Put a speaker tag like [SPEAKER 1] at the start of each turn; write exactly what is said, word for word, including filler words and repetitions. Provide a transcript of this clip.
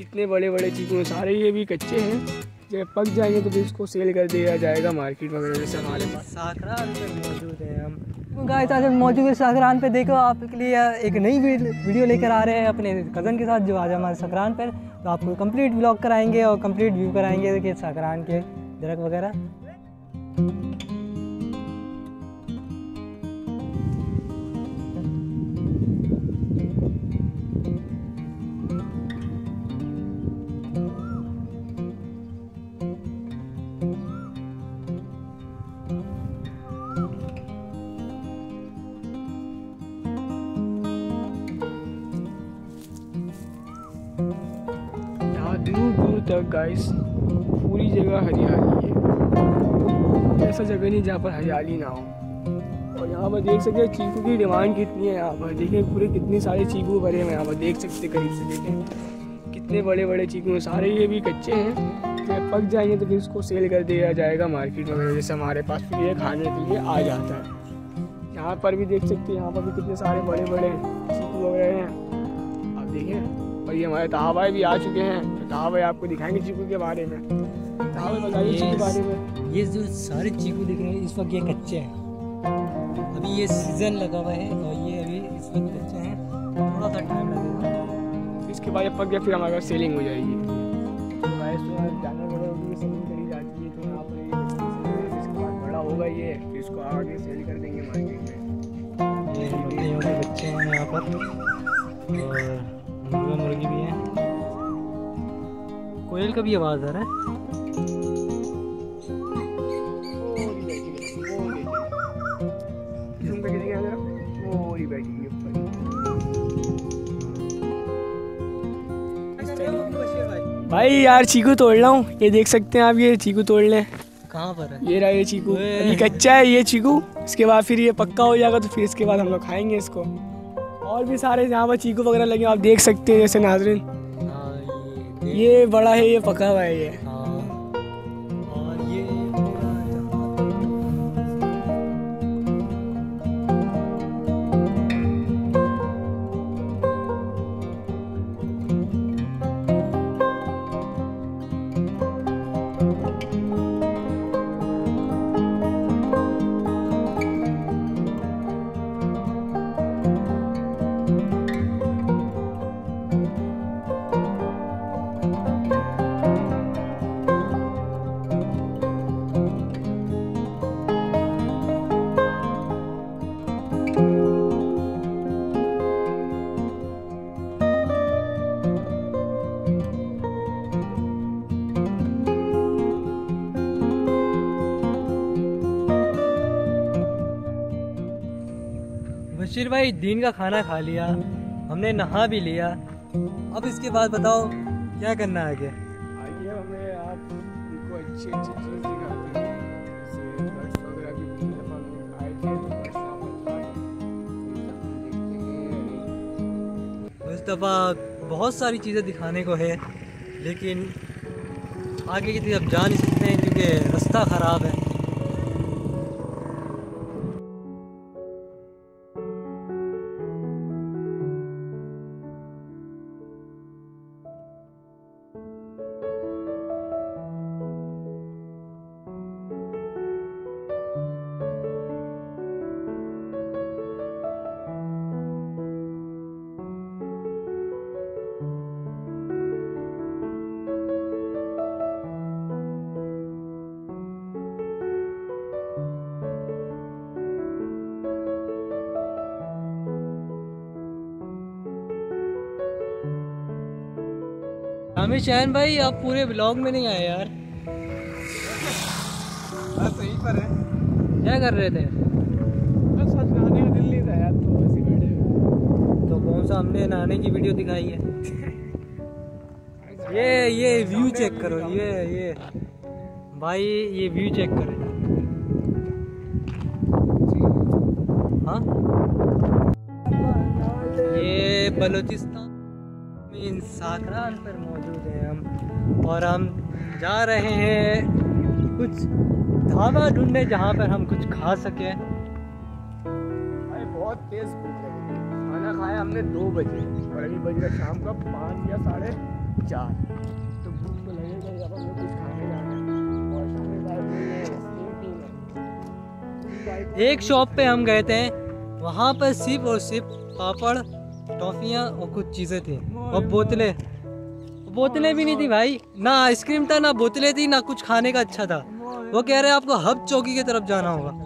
[SPEAKER 1] कितने बड़े बड़े चीकू हैं, सारे ये भी कच्चे हैं। जब पक जाएंगे तो फिर इसको सेल कर दिया जाएगा मार्केट वगैरह। जैसे हमारे पास
[SPEAKER 2] साकरान पे मौजूद हैं हम। गाइस आज हम मौजूद है साकरान पे। देखो आपके लिए एक नई वीडियो लेकर आ रहे हैं अपने कज़न के साथ जो आज हमारे साकरान पर। तो आपको कंप्लीट व्लॉग कराएंगे और कंप्लीट व्यू कराएंगे देखिए साकरान के दरख्त वगैरह।
[SPEAKER 1] दूर दूर तक गाइस पूरी जगह हरियाली है। ऐसा जगह नहीं जहाँ पर हरियाली ना हो। और यहाँ पर देख सकते हैं चीकू की डिमांड कितनी है। यहाँ पर देखें पूरे कितने सारे चीकू भरे हैं। यहाँ पर देख सकते करीब से देखें कितने बड़े बड़े चीकू हैं। सारे ये भी कच्चे हैं। जब पक जाएंगे तो फिर इसको सेल कर दिया जाएगा मार्केट वगैरह। जैसे हमारे पास फिर ये खाने के लिए आ जाता है। यहाँ पर भी देख सकते हैं यहाँ पर भी कितने सारे बड़े बड़े चीकू वगैरह हैं। आप देखें। और ये हमारे ताहा भाई भी आ चुके हैं। ताहा भाई आपको दिखाएंगे चीकू के बारे में। ताहा भाई बताइए चीकू के बारे में।
[SPEAKER 2] ये जो सारे चीकू दिख रहे हैं इस वक्त ये कच्चे हैं। अभी ये सीजन लगा हुआ है और ये अभी इस वक्त कच्चे हैं। थोड़ा सा टाइम लगेगा।
[SPEAKER 1] इसके बाद जब पक गया फिर हमारे पास सेलिंग हो जाएगी। तो जानवर वगैरह की सेलिंग करी जाती है। तो यहाँ पर ये इसके बाद बड़ा होगा ये फिर इसको आगे सेल कर देंगे मार्केट में।
[SPEAKER 2] ये मुर्गियों के बच्चे हैं यहाँ पर और मुर्गा मुर्गी भी है। कोयल का भी आवाज़ आ रहा है।
[SPEAKER 1] भाई यार चीकू तोड़ रहा हूँ। ये देख सकते हैं आप, ये चीकू तोड़ लें।
[SPEAKER 2] कहाँ पर है?
[SPEAKER 1] ये रहा ये चीकू। अभी कच्चा है ये चीकू। इसके बाद फिर ये पक्का हो जाएगा तो फिर इसके बाद हम लोग खाएंगे इसको। और भी सारे यहाँ पर चीकू वगैरह लगे आप देख सकते हैं जैसे नाज़रीन।
[SPEAKER 2] हाँ, ये,
[SPEAKER 1] ये बड़ा है, ये पका हुआ है ये।
[SPEAKER 2] हाँ, और ये बशीर भाई दिन का खाना खा लिया, हमने नहा भी लिया। अब इसके बाद बताओ क्या करना है आगे?
[SPEAKER 1] आइए हमें आप उनको अच्छी अच्छी चीज़ दिखाते हैं। जैसे बर्ड्स वगैरह भी पिछले दफ़ा हम लोग आए थे तो बर्ड्स वहाँ पर था।
[SPEAKER 2] इस दफ़ा बहुत सारी चीज़ें दिखाने को है लेकिन आगे की तरफ जा नहीं सकते हैं क्योंकि रास्ता ख़राब है। हमें चैन भाई आप पूरे ब्लॉग में नहीं आए यार।
[SPEAKER 1] बस यहीं पर है।
[SPEAKER 2] क्या कर रहे थे?
[SPEAKER 1] बस आज नहाने का दिल नहीं था यार तो ऐसे बैठे हुए।
[SPEAKER 2] तो कौन सा हमने नहाने की वीडियो दिखाई है? ये ये व्यू चेक करो। ये ये भाई ये व्यू चेक करो। हाँ ये बलूचिस्तान में साकरान पर मौजूद है हम, और हम जा रहे हैं कुछ ढाबा ढूंढने जहाँ पर हम कुछ खा सके।
[SPEAKER 1] भाई बहुत तेज भूख लगी। खाना खाया हमने दो बजे और अभी बज रहा शाम का पाँच या साढ़े चार, तो भूख तो लगेगा ही, अब हमें कुछ खाने जाना है। और सामने बाइक नहीं है, स्विमिंग पूल है।
[SPEAKER 2] एक शॉप पे हम गए थे, वहाँ पर सिर्फ और सिर्फ पापड़, टॉफियाँ और कुछ चीज़ें थी और बोतलें बोतलें भी नहीं थी भाई, ना आइसक्रीम था ना बोतलें थी ना कुछ खाने का अच्छा था। वो कह रहे हैं आपको हब चौकी की तरफ जाना होगा।